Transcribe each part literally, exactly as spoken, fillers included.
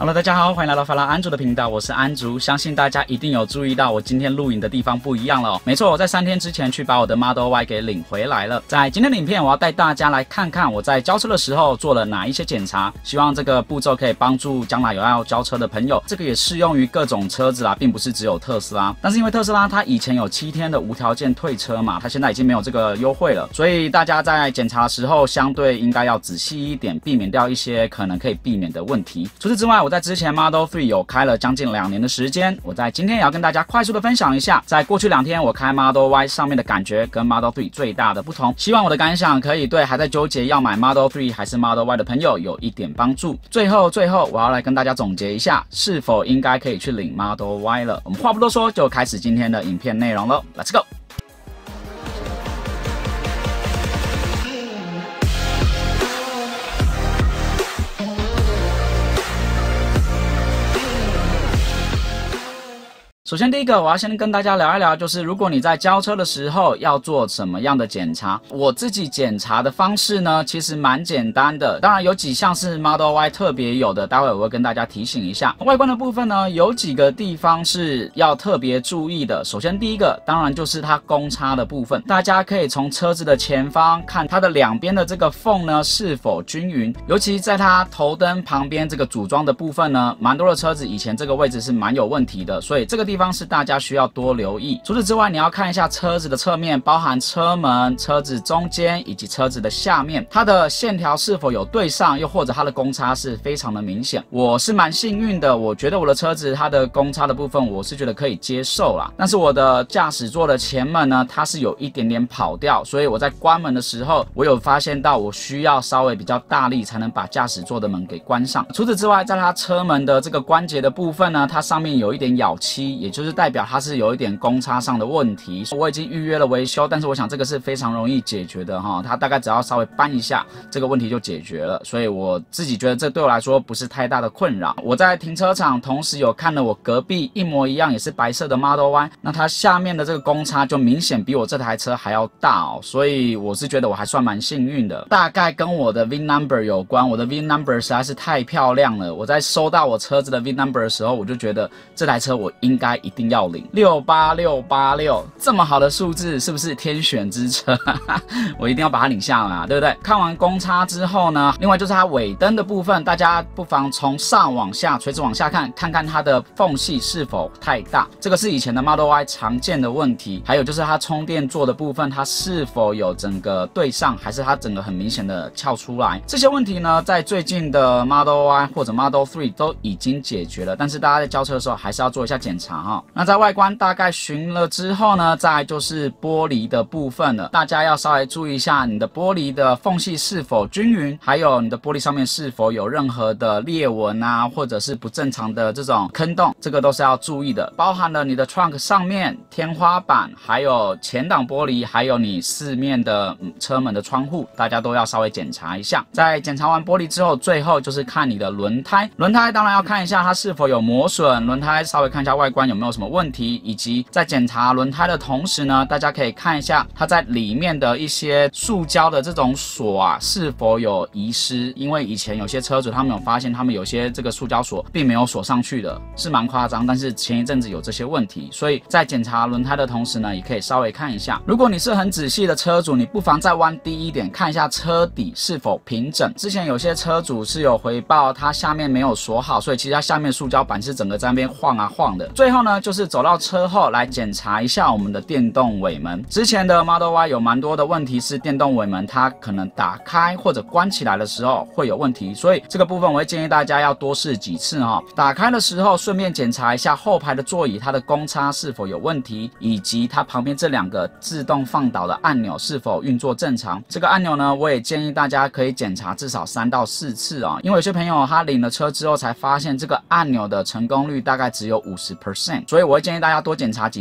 Hello， 大家好，欢迎来到法拉安竹的频道，我是安竹。相信大家一定有注意到，我今天录影的地方不一样了哦。没错，我在三天之前去把我的 Model Y 给领回来了。在今天的影片，我要带大家来看看我在交车的时候做了哪一些检查，希望这个步骤可以帮助将来有要交车的朋友。这个也适用于各种车子啦，并不是只有特斯拉。但是因为特斯拉它以前有七天的无条件退车嘛，它现在已经没有这个优惠了，所以大家在检查的时候相对应该要仔细一点，避免掉一些可能可以避免的问题。除此之外，我在之前 Model 三有开了将近两年的时间，我在今天也要跟大家快速的分享一下，在过去两天我开 Model Y 上面的感觉跟 Model 三最大的不同。希望我的感想可以对还在纠结要买 Model 三还是 Model Y 的朋友有一点帮助。最后最后我要来跟大家总结一下，是否应该可以去领 Model Y 了。我们话不多说，就开始今天的影片内容了 ，Let's go。首先，第一个我要先跟大家聊一聊，就是如果你在交车的时候要做什么样的检查。我自己检查的方式呢，其实蛮简单的。当然有几项是 Model Y 特别有的，待会我会跟大家提醒一下。外观的部分呢，有几个地方是要特别注意的。首先，第一个当然就是它公差的部分，大家可以从车子的前方看它的两边的这个缝呢是否均匀，尤其在它头灯旁边这个组装的部分呢，蛮多的车子以前这个位置是蛮有问题的，所以这个地方是大家需要多留意。除此之外，你要看一下车子的侧面，包含车门、车子中间以及车子的下面，它的线条是否有对上，又或者它的公差是非常的明显。我是蛮幸运的，我觉得我的车子它的公差的部分我是觉得可以接受啦，但是我的驾驶座的前门呢，它是有一点点跑掉，所以我在关门的时候，我有发现到我需要稍微比较大力才能把驾驶座的门给关上。除此之外，在它车门的这个关节的部分呢，它上面有一点咬漆，也就是代表它是有一点公差上的问题。我已经预约了维修，但是我想这个是非常容易解决的哈，它大概只要稍微搬一下，这个问题就解决了。所以我自己觉得这对我来说不是太大的困扰。我在停车场同时有看了我隔壁一模一样也是白色的 Model Y， 那它下面的这个公差就明显比我这台车还要大哦，所以我是觉得我还算蛮幸运的。大概跟我的 V I N number 有关，我的 V I N number 实在是太漂亮了。我在收到我车子的 V I N number 的时候，我就觉得这台车我应该一定要领。六八六八六这么好的数字，是不是天选之车？我一定要把它领下来啊，对不对？看完公差之后呢，另外就是它尾灯的部分，大家不妨从上往下垂直往下看，看看它的缝隙是否太大，这个是以前的 Model Y 常见的问题。还有就是它充电座的部分，它是否有整个对上，还是它整个很明显的翘出来？这些问题呢，在最近的 Model Y 或者 Model 三都已经解决了，但是大家在交车的时候还是要做一下检查哈。那在外观大概巡了之后呢，再来就是玻璃的部分了。大家要稍微注意一下你的玻璃的缝隙是否均匀，还有你的玻璃上面是否有任何的裂纹啊，或者是不正常的这种坑洞，这个都是要注意的。包含了你的 trunk 上面、天花板，还有前挡玻璃，还有你四面的、嗯、车门的窗户，大家都要稍微检查一下。在检查完玻璃之后，最后就是看你的轮胎。轮胎当然要看一下它是否有磨损，轮胎稍微看一下外观有没有什么问题，以及在检查轮胎的同时呢，大家可以看一下它在里面的一些塑胶的这种锁啊是否有遗失，因为以前有些车主他们有发现他们有些这个塑胶锁并没有锁上去的，是蛮夸张，但是前一阵子有这些问题，所以在检查轮胎的同时呢，也可以稍微看一下。如果你是很仔细的车主，你不妨再弯低一点，看一下车底是否平整。之前有些车主是有回报它下面没有锁好，所以其实它下面塑胶板是整个在那边晃啊晃的。最后呢，就是走到车后来检查一下我们的电动尾门。之前的 Model Y 有蛮多的问题是电动尾门它可能打开或者关起来的时候会有问题，所以这个部分我会建议大家要多试几次哈。打开的时候顺便检查一下后排的座椅它的公差是否有问题，以及它旁边这两个自动放倒的按钮是否运作正常。这个按钮呢，我也建议大家可以检查至少三到四次啊，因为有些朋友他领了车之后才发现这个按钮的成功率大概只有 百分之五十， 所以我会建议大家多检查几次。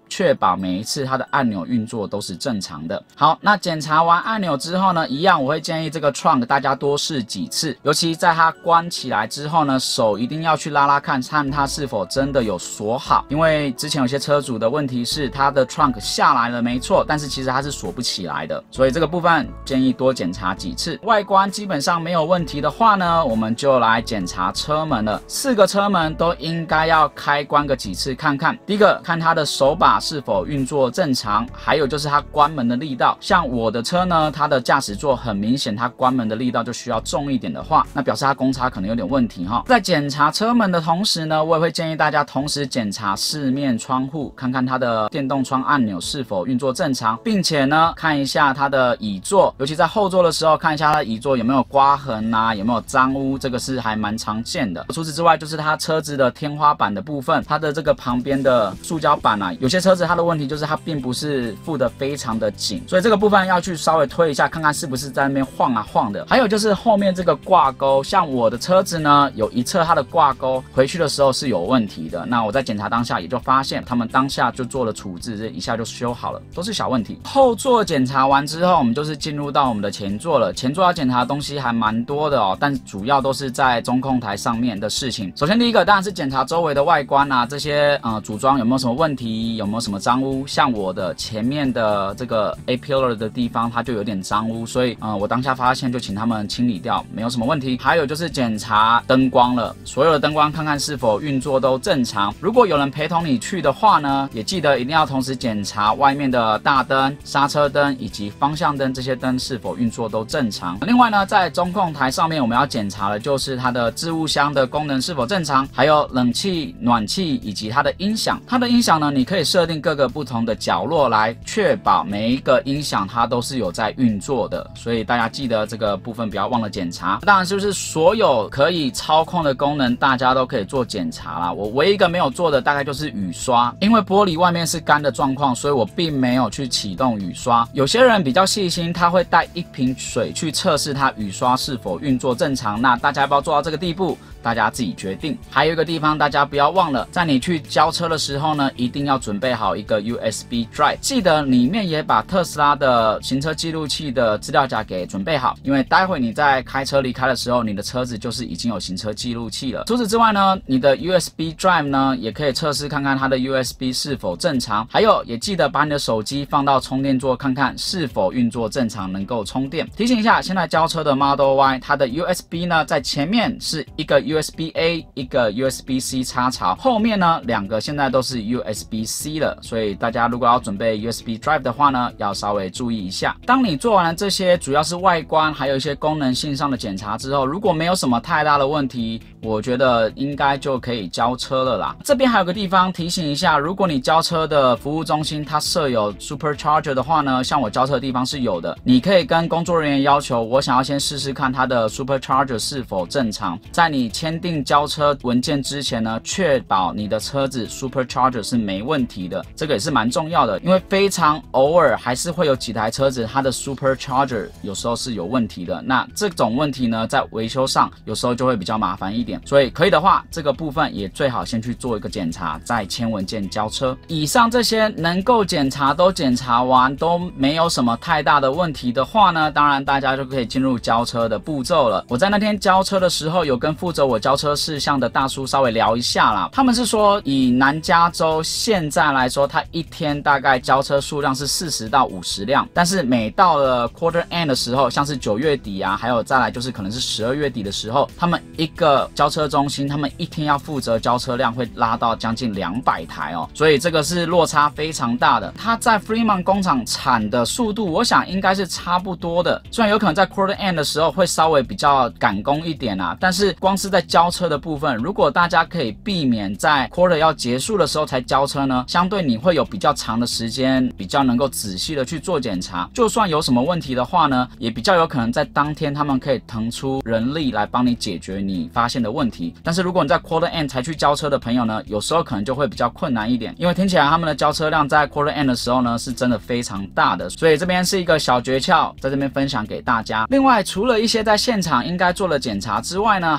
确保每一次它的按钮运作都是正常的。好，那检查完按钮之后呢，一样我会建议这个 trunk 大家多试几次，尤其在它关起来之后呢，手一定要去拉拉看，看它是否真的有锁好。因为之前有些车主的问题是，它的 trunk 下来了没错，但是其实它是锁不起来的，所以这个部分建议多检查几次。外观基本上没有问题的话呢，我们就来检查车门了。四个车门都应该要开关个几次看看。第一个，看它的手把是否运作正常，还有就是它关门的力道。像我的车呢，它的驾驶座很明显，它关门的力道就需要重一点的话，那表示它公差可能有点问题哈。在检查车门的同时呢，我也会建议大家同时检查四面窗户，看看它的电动窗按钮是否运作正常，并且呢，看一下它的椅座，尤其在后座的时候，看一下它的椅座有没有刮痕啊，有没有脏污，这个是还蛮常见的。除此之外，就是它车子的天花板的部分，它的这个旁边的塑胶板啊，有些车子它的问题就是它并不是附得非常的紧，所以这个部分要去稍微推一下，看看是不是在那边晃啊晃的。还有就是后面这个挂钩，像我的车子呢，有一侧它的挂钩回去的时候是有问题的，那我在检查当下也就发现，他们当下就做了处置，这一下就修好了，都是小问题。后座检查完之后，我们就是进入到我们的前座了。前座要检查的东西还蛮多的哦，但主要都是在中控台上面的事情。首先第一个当然是检查周围的外观啊，这些呃组装有没有什么问题，有没有什么脏污。像我的前面的这个 A pillar 的地方，它就有点脏污，所以呃我当下发现就请他们清理掉，没有什么问题。还有就是检查灯光了，所有的灯光看看是否运作都正常。如果有人陪同你去的话呢，也记得一定要同时检查外面的大灯、刹车灯以及方向灯，这些灯是否运作都正常。另外呢，在中控台上面我们要检查的就是它的置物箱的功能是否正常，还有冷气、暖气以及它的音响。它的音响呢，你可以设定各个不同的角落来确保每一个音响它都是有在运作的，所以大家记得这个部分不要忘了检查。当然就是所有可以操控的功能大家都可以做检查啦。我唯一一个没有做的大概就是雨刷，因为玻璃外面是干的状况，所以我并没有去启动雨刷。有些人比较细心，他会带一瓶水去测试它雨刷是否运作正常，那大家要不要做到这个地步，大家自己决定。还有一个地方大家不要忘了，在你去交车的时候呢，一定要准备好一个 U S B drive， 记得里面也把特斯拉的行车记录器的资料夹给准备好，因为待会你在开车离开的时候，你的车子就是已经有行车记录器了。除此之外呢，你的 U S B drive 呢，也可以测试看看它的 U S B 是否正常，还有也记得把你的手机放到充电座看看是否运作正常，能够充电。提醒一下，现在交车的 Model Y， 它的 U S B 呢，在前面是一个 U S B A， 一个 U S B C 插槽，后面呢两个现在都是 U S B C 了，所以大家如果要准备 U S B drive 的话呢，要稍微注意一下。当你做完了这些主要是外观还有一些功能性上的检查之后，如果没有什么太大的问题，我觉得应该就可以交车了啦。这边还有个地方提醒一下，如果你交车的服务中心它设有 Supercharger 的话呢，像我交车的地方是有的，你可以跟工作人员要求，我想要先试试看它的 Supercharger 是否正常。在你签订交车文件之前呢，确保你的车子 Supercharger 是没问题的，这个也是蛮重要的，因为非常偶尔还是会有几台车子它的 Supercharger 有时候是有问题的，那这种问题呢，在维修上有时候就会比较麻烦一点，所以可以的话，这个部分也最好先去做一个检查，再签文件交车。以上这些能够检查都检查完，都没有什么太大的问题的话呢，当然大家就可以进入交车的步骤了。我在那天交车的时候，有跟负责我交车事项的大叔稍微聊一下啦，他们是说以南加州现在来说，他一天大概交车数量是四十到五十辆，但是每到了 quarter end 的时候，像是九月底啊，还有再来就是可能是十二月底的时候，他们一个交车中心，他们一天要负责交车辆会拉到将近两百台哦，所以这个是落差非常大的。它在 Fremont 工厂产的速度，我想应该是差不多的，虽然有可能在 quarter end 的时候会稍微比较赶工一点啊，但是光是在交车的部分，如果大家可以避免在 quarter 要结束的时候才交车呢，相对你会有比较长的时间，比较能够仔细的去做检查，就算有什么问题的话呢，也比较有可能在当天他们可以腾出人力来帮你解决你发现的问题。但是如果你在 quarter end 才去交车的朋友呢，有时候可能就会比较困难一点，因为听起来他们的交车量在 quarter end 的时候呢，是真的非常大的，所以这边是一个小诀窍，在这边分享给大家。另外，除了一些在现场应该做的检查之外呢，还有一些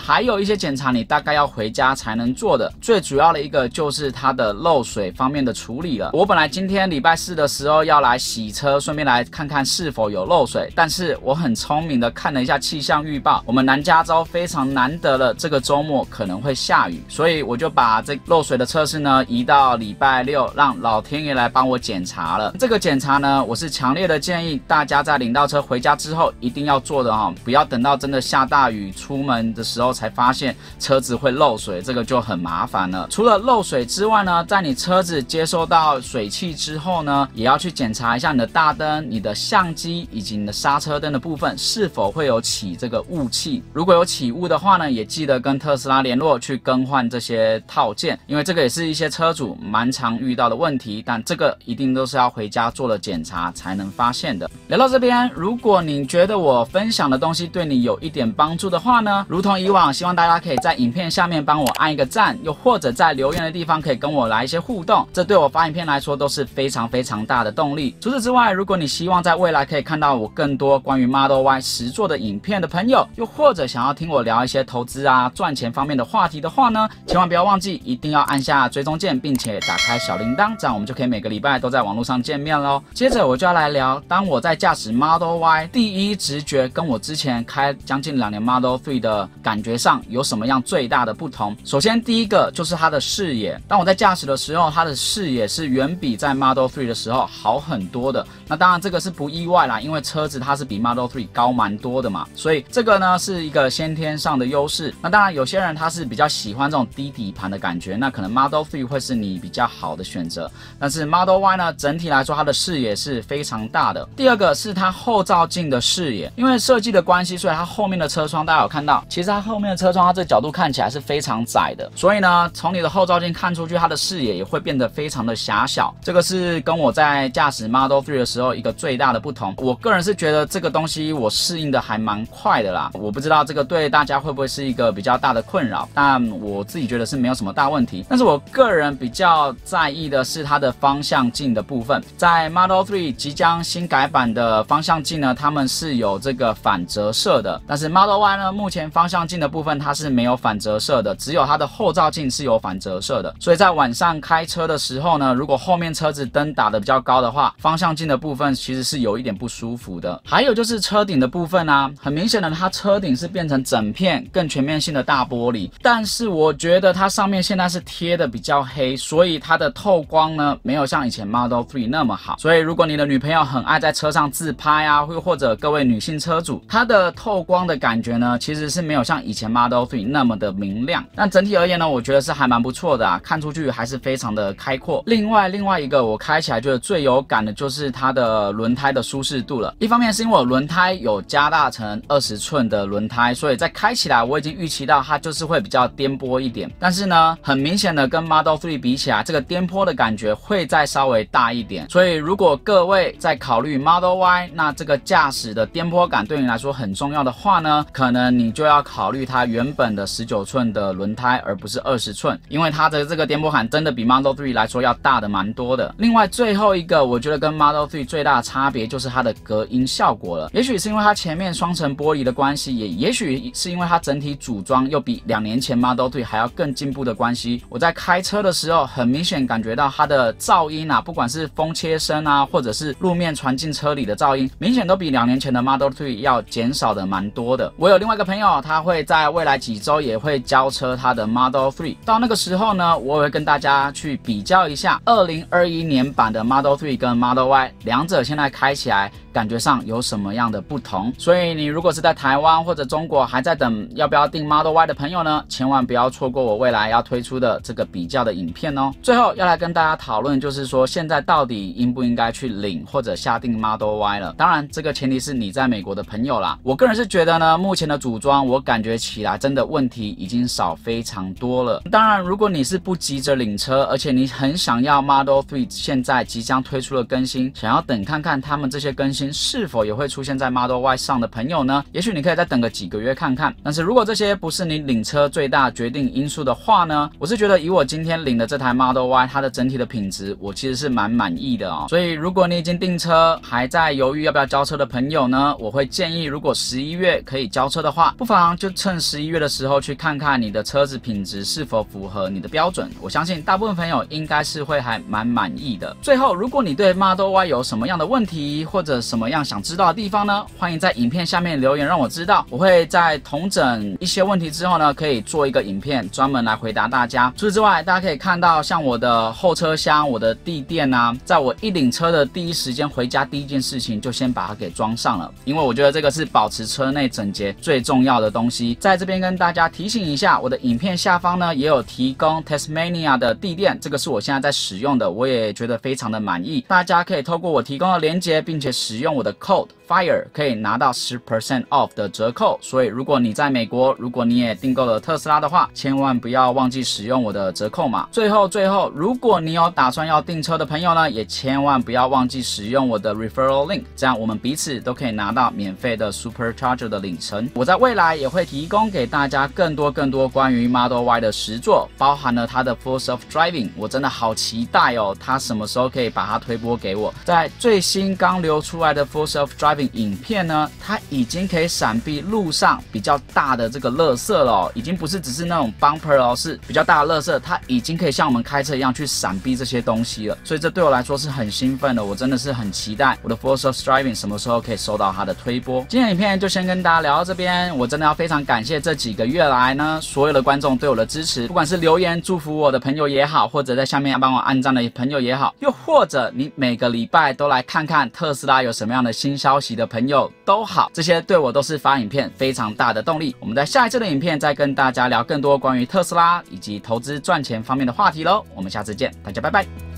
些检查你大概要回家才能做的，最主要的一个就是它的漏水方面的处理了。我本来今天礼拜四的时候要来洗车，顺便来看看是否有漏水，但是我很聪明的看了一下气象预报，我们南加州非常难得了这个周末可能会下雨，所以我就把这漏水的测试呢移到礼拜六，让老天爷来帮我检查了。这个检查呢，我是强烈的建议大家在领到车回家之后一定要做的哦，不要等到真的下大雨出门的时候才发现车子会漏水，这个就很麻烦了。除了漏水之外呢，在你车子接收到水汽之后呢，也要去检查一下你的大灯、你的相机以及你的刹车灯的部分是否会有起这个雾气。如果有起雾的话呢，也记得跟特斯拉联络去更换这些套件，因为这个也是一些车主蛮常遇到的问题，但这个一定都是要回家做了检查才能发现的。聊到这边，如果你觉得我分享的东西对你有一点帮助的话呢，如同以往，希望大家可以在影片下面帮我按一个赞，又或者在留言的地方可以跟我来一些互动，这对我发影片来说都是非常非常大的动力。除此之外，如果你希望在未来可以看到我更多关于 Model Y 实作的影片的朋友，又或者想要听我聊一些投资啊、赚钱方面的话题的话呢，千万不要忘记一定要按下追踪键，并且打开小铃铛，这样我们就可以每个礼拜都在网络上见面咯。接着我就要来聊，当我在驾驶 Model Y， 第一直觉跟我之前开将近两年 Model 三的感觉上有什么样最大的不同。首先第一个就是它的视野，当我在驾驶的时候，它的视野是远比在 Model 三的时候好很多的。那当然这个是不意外啦，因为车子它是比 Model 三高蛮多的嘛，所以这个呢是一个先天上的优势。那当然有些人他是比较喜欢这种低底盘的感觉，那可能 Model 三会是你比较好的选择。但是 Model Y 呢，整体来说它的视野是非常大的。第二个是它后照镜的视野，因为设计的关系，所以它后面的车窗大家有看到，其实它后面的车窗它这个角度看起来是非常窄的，所以呢从你的后照镜看出去，它的视野也会变得非常的狭小。这个是跟我在驾驶 Model 三的时候一个最大的不同。我个人是觉得这个东西我适应的还蛮快的啦，我不知道这个对大家会不会是一个比较大的困扰，但我自己觉得是没有什么大问题。但是我个人比较在意的是它的方向镜的部分，在 Model 三即将新改版的方向镜呢，它们是有这个反折射的，但是 Model Y 呢，目前方向镜的部分它是没有反折射的，只有它的后照镜是有反折射的。所以在晚上开车的时候呢，如果后面车子灯打得比较高的话，方向镜的部分其实是有一点不舒服的。还有就是车顶的部分啊，很明显的它车顶是变成整片更全面性的大玻璃，但是我觉得它上面现在是贴的比较黑，所以它的透光呢没有像以前 Model 三那么好。所以如果你的女朋友很爱在车上自拍啊，或或者各位女性车主，它的透光的感觉呢其实是没有像以前 Model 三那么的明亮。但整体而言呢，我觉得是还蛮不错的啊，看出去还是非常的开阔。另外另外一个我开起来觉得最有感的就是它的轮胎的舒适度了。一方面是因为我轮胎有加大成二十寸的轮胎，所以在开起来我已经预期到它就是会比较颠簸一点。但是呢，很明显的跟 Model 三比起来，这个颠簸的感觉会再稍微大一点。所以如果各位在考虑 Model Y， 那这个驾驶的颠簸感对你来说很重要的话呢，可能你就要考虑它原本的十九寸的轮胎，而不是二十寸，因为它的这个颠簸感真的比 Model 三来说要大的蛮多的。另外最后一个我觉得跟 Model 三最大的差别就是它的隔音效果了。也许是因为它前面双层玻璃的关系，也也许是因为它整体组装又比两年前 Model 三还要更进步的关系，我在开车的时候很明显感觉到它的噪音啊，不管是风切声啊，或者是路面传进车里的噪音，明显都比两年前的 Model 三要减少的蛮多的。我有另外一个朋友，他会在未来几周也会交车他的 Model 三，到那个时候呢，我也会跟大家去比较一下二零二一年版的 Model 三跟 Model Y 两者现在开起来感觉上有什么样的不同。所以你如果是在台湾或者中国还在等要不要订 Model Y 的朋友呢，千万不要错过我未来要推出的这个比较的影片哦。最后要来跟大家讨论就是说，现在到底应不应该去领或者下定 Model Y 了。当然这个前提是你在美国的朋友啦。我个人是觉得呢，目前的组装我感觉起来真的问题已经少非常多了。当然如果你是不急着领车，而且你很想要 Model 三现在即将推出的更新，想要等看看他们这些更新是否也会出现在 Model Y 上的朋友呢，也许你可以再等个几个月看看。但是如果这些不是你领车最大决定因素的话呢，我是觉得以我今天领的这台 Model Y 它的整体的品质我其实是蛮满意的哦。所以如果你已经订车还在犹豫要不要交车的朋友呢，我会建议如果十一月可以交车的话，不妨就趁十一月的时候去看看你的车子品质是否符合你的标准。我相信大部分朋友应该是会还蛮满意的。最后，如果你对 Model Y 有什么样的问题，或者什么样想知道的地方呢？欢迎在影片下面留言让我知道，我会在统整一些问题之后呢，可以做一个影片专门来回答大家。除此之外，大家可以看到像我的后车厢、我的地垫啊，在我一领车的第一时间回家第一件事情就先把它给装上了，因为我觉得这个是保持车内整洁最重要的东西。在这边跟大家提醒一下，我的影片下方呢也有提供 Tasmania 的地垫，这个是我现在在使用的，我也觉得非常的满意。大家可以透过我提供的连结，并且使用我的 code FIRE 可以拿到 十 percent off 的折扣。所以如果你在美国，如果你也订购了特斯拉的话，千万不要忘记使用我的折扣码。最后最后，如果你有打算要订车的朋友呢，也千万不要忘记使用我的 referral link， 这样我们彼此都可以拿到免费的 Supercharger 的里程。我在未来也会提供给大家更多更多关于 Model Y 的实作，包含了它的 Full Self Driving， 我真的好期待哦，它什么时候可以把它推播给我。在最新刚流出来的 Full Self Driving影片呢，它已经可以闪避路上比较大的这个垃圾了哦，已经不是只是那种 bumper 哦，是比较大的垃圾，它已经可以像我们开车一样去闪避这些东西了。所以这对我来说是很兴奋的，我真的是很期待我的 Full Self Driving 什么时候可以收到它的推播。今天的影片就先跟大家聊到这边，我真的要非常感谢这几个月来呢所有的观众对我的支持，不管是留言祝福我的朋友也好，或者在下面帮我按赞的朋友也好，又或者你每个礼拜都来看看特斯拉有什么样的新消息的朋友都好，这些对我都是发影片非常大的动力。我们在下一次的影片再跟大家聊更多关于特斯拉以及投资赚钱方面的话题咯，我们下次见，大家拜拜。